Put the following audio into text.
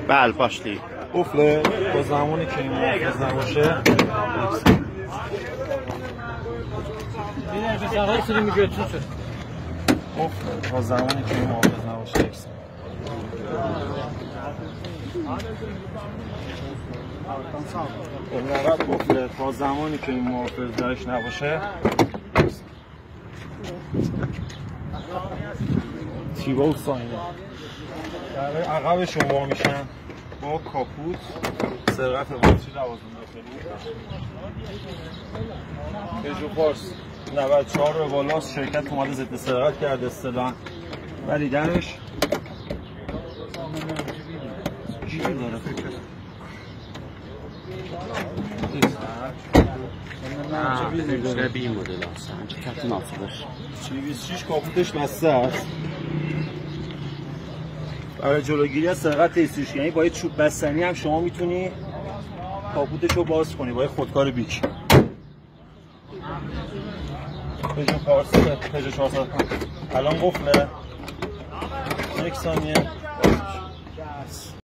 بله پاشلی قفله با زمانی که این محافظ نباشه قفله با زمانی که این محافظ نباشه اکسن نقد قفله با زمانی که این محافظ درش نباشه تیبا و ساینه در عقب شما میشن با کاپوت سرقت باتری لوازم داخلی پژو پارس 94 رو بالاست شرکت اومده ضد سرقت کرده اصطلاحاً ولی درش جیبی داره نه بی مدل هستن کتی نافذش 26 کاپوتش بسته است برای جلوگیری از سرقت تیسیش یعنی با یه چوب بستنی هم شما میتونی کاپوتش رو باز کنی با یه خودکار بیک پژو پارس پژو 400 الان قفله یک ثانیه